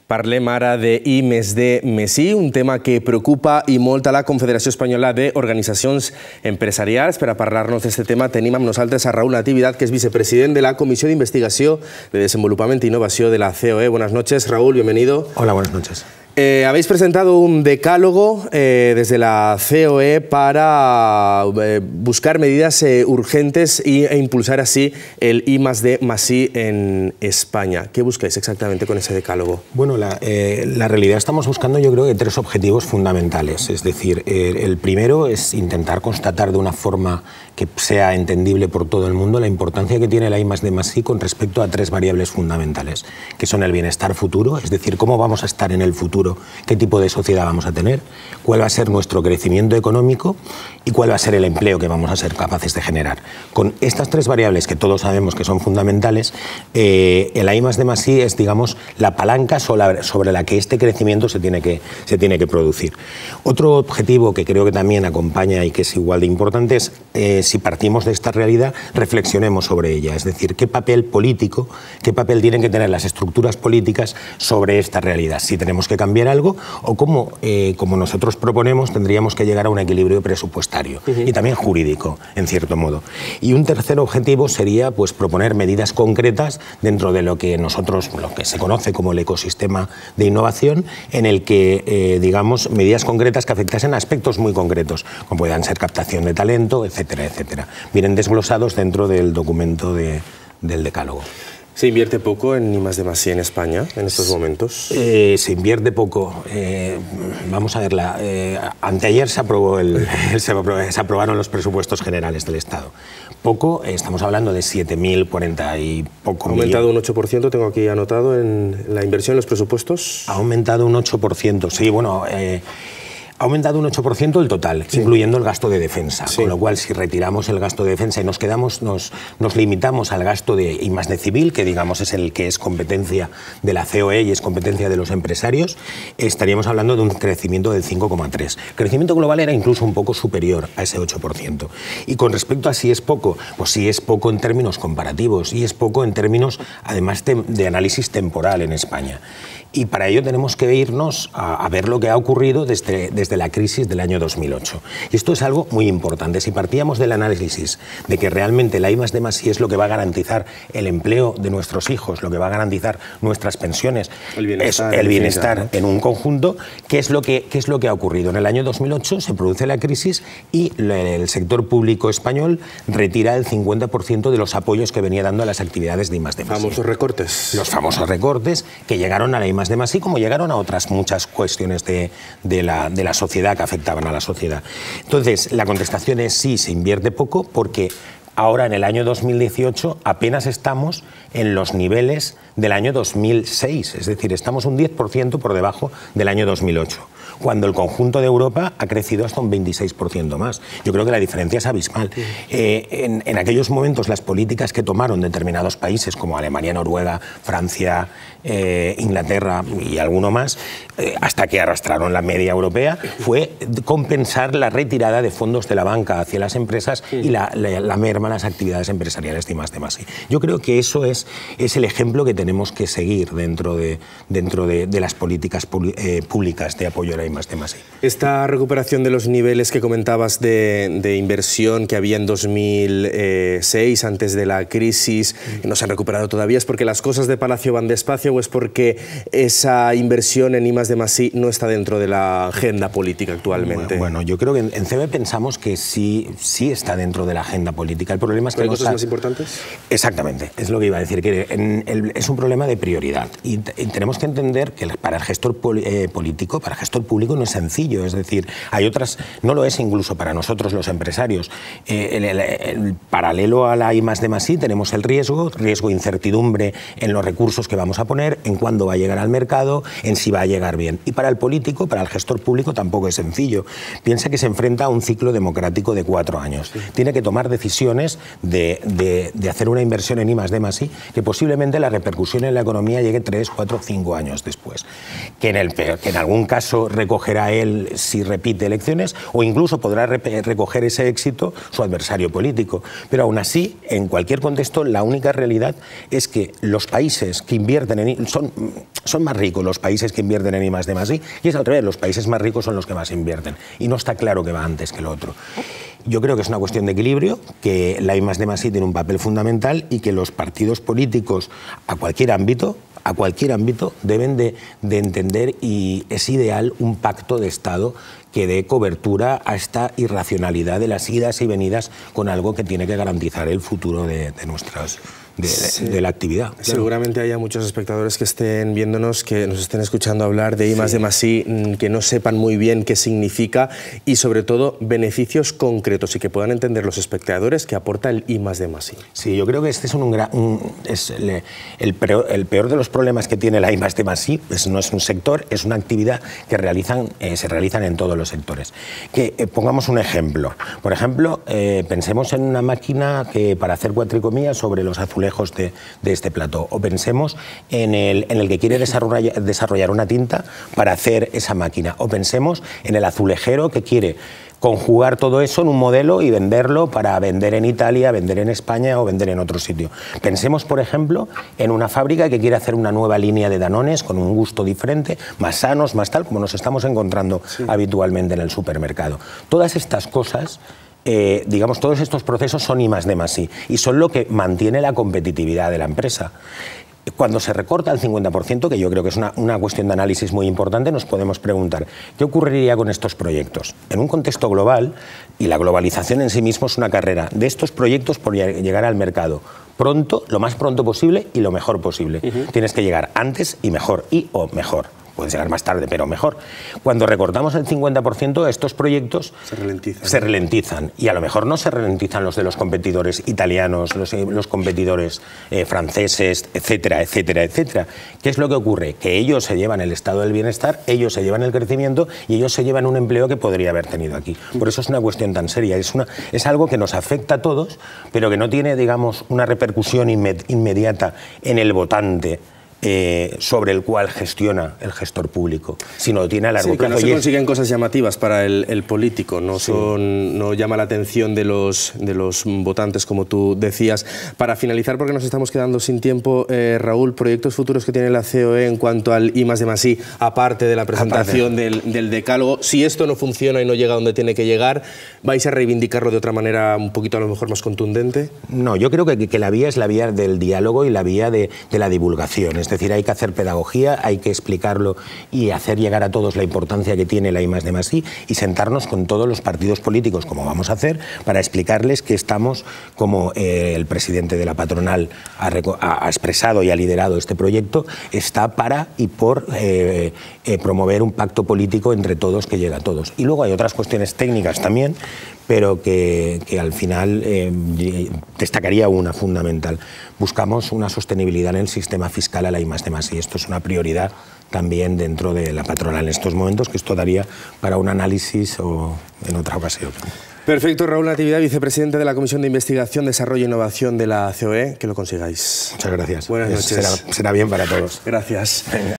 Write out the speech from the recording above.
Parlem ara de I+D+I, un tema que preocupa i molt a la Confederació Espanyola d'Organitzacions Empresarials. Per a parlar-nos d'aquest tema tenim amb nosaltres a Raúl Natividad, que és vicepresident de la Comissió d'Investigació de Desenvolupament i Innovació de la COE. Buenas noches, Raúl, bienvenido. Hola, buenas noches. Habéis presentado un decálogo desde la COE para buscar medidas urgentes e impulsar así el I+D+I en España. ¿Qué buscáis exactamente con ese decálogo? Bueno, la realidad estamos buscando, yo creo, que tres objetivos fundamentales. Es decir, el primero es intentar constatar de una forma que sea entendible por todo el mundo la importancia que tiene la I+D+I con respecto a tres variables fundamentales, que son el bienestar futuro, es decir, cómo vamos a estar en el futuro, qué tipo de sociedad vamos a tener, cuál va a ser nuestro crecimiento económico y cuál va a ser el empleo que vamos a ser capaces de generar. Con estas tres variables que todos sabemos que son fundamentales, el I+D+I es, digamos, la palanca sobre la que este crecimiento se tiene que producir. Otro objetivo que creo que también acompaña y que es igual de importante es, si partimos de esta realidad, reflexionemos sobre ella. Es decir, qué papel político, qué papel tienen que tener las estructuras políticas sobre esta realidad. Si tenemos que cambiar algo o cómo, como nosotros proponemos, tendríamos que llegar a un equilibrio presupuestario y también jurídico, en cierto modo. Y un tercer objetivo sería, pues, proponer medidas concretas dentro de lo que se conoce como el ecosistema de innovación, en el que, digamos, medidas concretas que afectasen a aspectos muy concretos, como puedan ser captación de talento, etcétera, etcétera. Vienen desglosados dentro del documento del decálogo. ¿Se invierte poco en I+D+I en España en estos momentos? Se invierte poco. Vamos a verla. Anteayer se aprobaron los presupuestos generales del Estado. Poco, estamos hablando de 7.040 y poco millones. ¿Ha aumentado un 8%? Tengo aquí anotado en la inversión en los presupuestos. Ha aumentado un 8%. Sí, bueno. Ha aumentado un 8% el total, sí, incluyendo el gasto de defensa, sí. Con lo cual, si retiramos el gasto de defensa y nos limitamos al gasto de I+D civil, que digamos es el que es competencia de la COE y es competencia de los empresarios, estaríamos hablando de un crecimiento del 5,3%. El crecimiento global era incluso un poco superior a ese 8%. Y con respecto a si es poco, pues sí es poco en términos comparativos y es poco en términos, además, de análisis temporal en España. Y para ello tenemos que irnos a ver lo que ha ocurrido desde la crisis del año 2008. Y esto es algo muy importante. Si partíamos del análisis de que realmente la I+D+I es lo que va a garantizar el empleo de nuestros hijos, lo que va a garantizar nuestras pensiones, el bienestar en un conjunto, ¿qué es lo que ha ocurrido? En el año 2008 se produce la crisis y el sector público español retira el 50% de los apoyos que venía dando a las actividades de I+D+I. Famosos recortes. Los famosos recortes que llegaron a la I+D+I, como llegaron a otras muchas cuestiones de la sociedad que afectaban a la sociedad. Entonces, la contestación es sí, se invierte poco porque ahora en el año 2018 apenas estamos en los niveles del año 2006, es decir, estamos un 10% por debajo del año 2008. Cuando el conjunto de Europa ha crecido hasta un 26% más. Yo creo que la diferencia es abismal. En aquellos momentos las políticas que tomaron determinados países como Alemania, Noruega, Francia, Inglaterra y alguno más, hasta que arrastraron la media europea, fue compensar la retirada de fondos de la banca hacia las empresas y la merma en las actividades empresariales de I+D+I. Yo creo que eso es el ejemplo que tenemos que seguir dentro de las políticas públicas de apoyo a la I+D+I. Esta recuperación de los niveles que comentabas de inversión que había en 2006, antes de la crisis, no se han recuperado todavía, ¿es porque las cosas de Palacio van despacio o es porque esa inversión en I+D+I no está dentro de la agenda política actualmente? Bueno, yo creo que en CB pensamos que sí está dentro de la agenda política. El problema es que ¿hay cosas más importantes? Exactamente, es lo que iba a decir, que es un problema de prioridad y tenemos que entender que para el gestor político, para el gestor público no es sencillo, es decir, hay otras, no lo es incluso para nosotros los empresarios. El paralelo a la I+D+I tenemos el riesgo de incertidumbre en los recursos que vamos a poner, en cuándo va a llegar al mercado, en si va a llegar bien. Y para el político, para el gestor público tampoco es sencillo. Piensa que se enfrenta a un ciclo democrático de 4 años. Sí. Tiene que tomar decisiones de hacer una inversión en I+D+I que posiblemente la repercusión en la economía llegue 3, 4, 5 años después. Que en algún caso recogerá él si repite elecciones, o incluso podrá recoger ese éxito su adversario político. Pero aún así, en cualquier contexto, la única realidad es que los países que invierten en... Son más ricos los países que invierten en I+D+I, y es al revés, los países más ricos son los que más invierten. Y no está claro que va antes que lo otro. Yo creo que es una cuestión de equilibrio, que la I+D+I tiene un papel fundamental y que los partidos políticos a cualquier ámbito deben de entender, y es ideal un pacto de Estado que dé cobertura a esta irracionalidad de las idas y venidas con algo que tiene que garantizar el futuro de nuestras... De la actividad. Claro. Seguramente haya muchos espectadores que estén viéndonos, que nos estén escuchando hablar de I+D+I, que no sepan muy bien qué significa y sobre todo beneficios concretos, y que puedan entender los espectadores qué aporta el I+D+I. Sí, yo creo que este es el peor de los problemas que tiene la I+D+I. No es un sector, es una actividad que se realizan en todos los sectores. Pongamos un ejemplo. Por ejemplo, pensemos en una máquina que para hacer cuatricomías sobre los azulejos de este plató, o pensemos en el que quiere desarrollar una tinta para hacer esa máquina, o pensemos en el azulejero que quiere conjugar todo eso en un modelo y venderlo para vender en Italia, vender en España o vender en otro sitio. Pensemos, por ejemplo, en una fábrica que quiere hacer una nueva línea de Danones con un gusto diferente, más sanos, más tal, como nos estamos encontrando habitualmente en el supermercado. Todas estas cosas... digamos, todos estos procesos son I+D+I y son lo que mantiene la competitividad de la empresa. Cuando se recorta el 50%, que yo creo que es una cuestión de análisis muy importante, nos podemos preguntar, ¿qué ocurriría con estos proyectos? En un contexto global, y la globalización en sí mismo es una carrera de estos proyectos por llegar al mercado pronto, lo más pronto posible y lo mejor posible. Tienes que llegar antes y mejor, o mejor. Puedes llegar más tarde, pero mejor. Cuando recortamos el 50%, estos proyectos se ralentizan. Y a lo mejor no se ralentizan los de los competidores italianos, los competidores franceses, etcétera, etcétera, etcétera. ¿Qué es lo que ocurre? Que ellos se llevan el estado del bienestar, ellos se llevan el crecimiento y ellos se llevan un empleo que podría haber tenido aquí. Por eso es una cuestión tan seria. Es algo que nos afecta a todos, pero que no tiene, digamos, una repercusión inmediata en el votante, sobre el cual gestiona el gestor público, sino tiene a largo plazo. Que no se consiguen cosas llamativas para el político, no llama la atención de los votantes, como tú decías. Para finalizar, porque nos estamos quedando sin tiempo, Raúl, proyectos futuros que tiene la COE en cuanto al I+D+I, aparte de la presentación del decálogo. Si esto no funciona y no llega donde tiene que llegar, ¿vais a reivindicarlo de otra manera un poquito a lo mejor más contundente? No, yo creo que la vía es la vía del diálogo y la vía de la divulgación. Es decir, hay que hacer pedagogía, hay que explicarlo y hacer llegar a todos la importancia que tiene la I+D+I y sentarnos con todos los partidos políticos, como vamos a hacer, para explicarles que estamos, como el presidente de la patronal ha expresado y ha liderado este proyecto, está para y por promover un pacto político entre todos que llegue a todos. Y luego hay otras cuestiones técnicas también, pero que al final destacaría una fundamental. Buscamos una sostenibilidad en el sistema fiscal a la I+D+I. Esto es una prioridad también dentro de la patronal en estos momentos, que esto daría para un análisis o en otra ocasión. Perfecto, Raúl Natividad, vicepresidente de la Comisión de Investigación, Desarrollo e Innovación de la COE, que lo consigáis. Muchas gracias. Buenas noches. Será bien para todos. Gracias. Venga.